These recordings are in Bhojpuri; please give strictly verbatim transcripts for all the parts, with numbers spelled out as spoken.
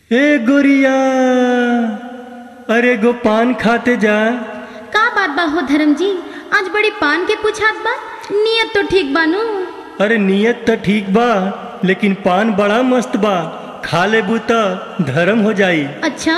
ए गोरिया, अरे गो पान खाते जा। का बात बा हो धर्मजी, आज बड़ी पान के पूछात बा। नियत तो ठीक बानू। अरे नियत तो ठीक बा, लेकिन पान बड़ा मस्त बा। खा लेबू त धर्म हो जाई। अच्छा,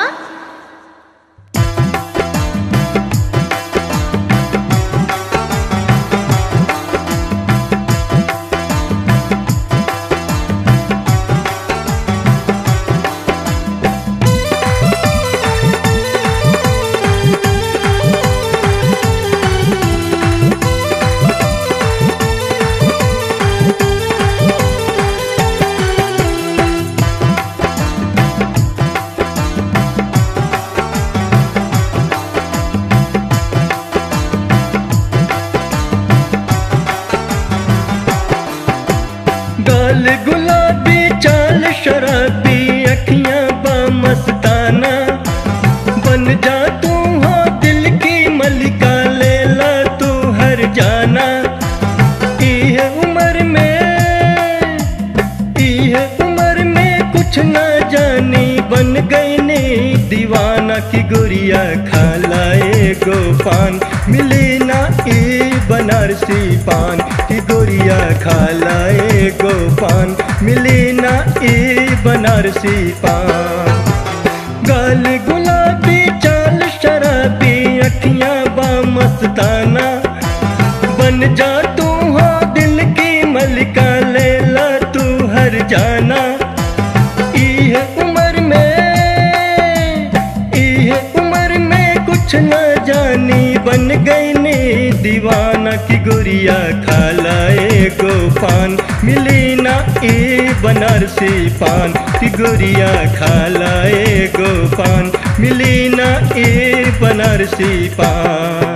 गाल गुलाबी चाल शराबी, अखियां बमस्ताना। बन जा तू हो दिल की मलिका, लेला तू हर जाना। इह उम्र में इह उम्र में कुछ ना जानी, बन गई ने दीवाना। की गुरिया खा लाए गो पान, मिली ना ई बनारसी पान। की गुरिया खा लाए गो पान, मिली ना ई बनारसी पान। गाल गुलाबी चाल शराबी, अखियां बमस्ताना। बन जा तू हो दिल की मलिका, लेला तू हर जाना। इह उम्र में इह उम्र में कुछ न जानी, बन गई ने दीवाना। की गुरिया खा लाए गो पान, मिली ना ई बनारसी पान। की गुरिया खा लाए गो पान, मिली ना ई बनारसी पान।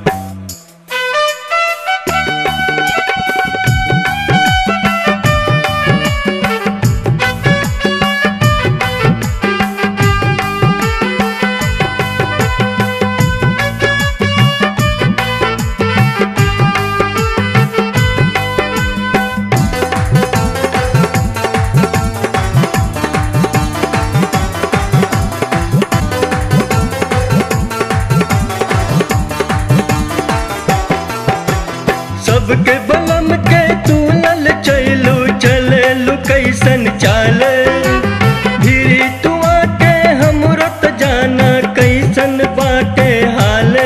सबके बलम के तू लल चलू, चले लू कैसन चाल। धीरे तू आके हमरो त जाना, कैसन बाटे हाले।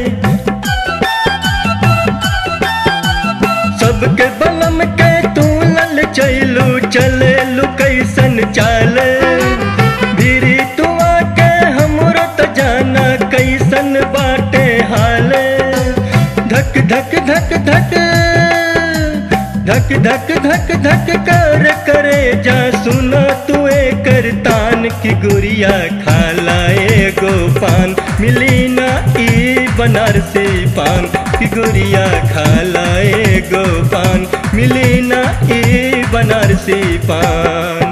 सबके बलम के तू लल चलू, चले लू कैसन चाल। धीरे तू आके हमरो त जाना, कैसन बाटे हाले। धक धक धक धक धक धक धक धक कर करे जा, सुना तू एकर तान। की गुरिया खा लाए गो पान, मिली ना ई बनारसी पान। की गुरिया खा लाए गो पान, मिली ना ई बनारसी पान।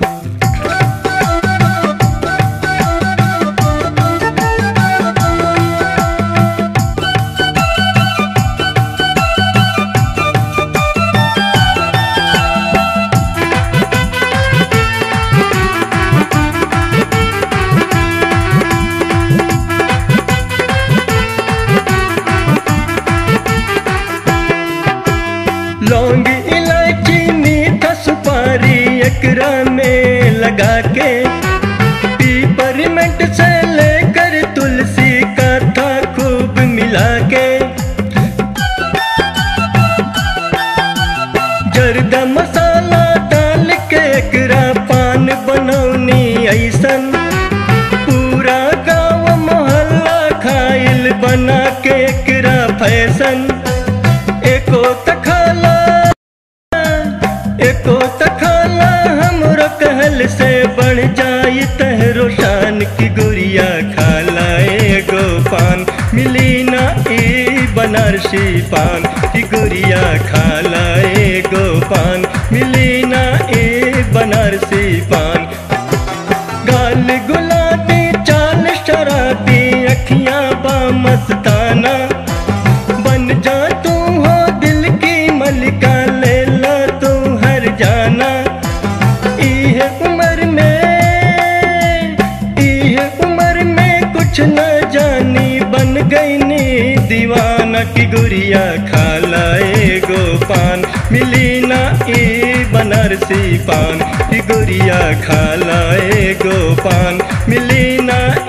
लौंग इलायची मीठा सुपारी, एकरा में लगा के। पीपरमेंट से लेकर तुलसी का था खूब मिला के। जर्दा मसाला डाल के एकरा पान बनौनी ऐसन। पूरा गाँव मोहल्ला खाइल बना के एकरा फैशन। एको तखाला एको तखाला हमरो कहल से, बढ़ जाई तहरो शान। की गुरिया खा लाए गो पान, मिली ना ई बनारसी पान। की गुरिया खा लाए गो पान, मिली ना ई बनारसी पान। गाल गुलाबी चाल शराबी, अखियां बमस्ताना। बन जा तू हो दिल की मलिका, लेला तू हर जाना। इह उम्र में की गुड़िया खाला एगो पान, मिली ना ई बनारसी पान की गुड़िया खाला एगो पान, मिली ना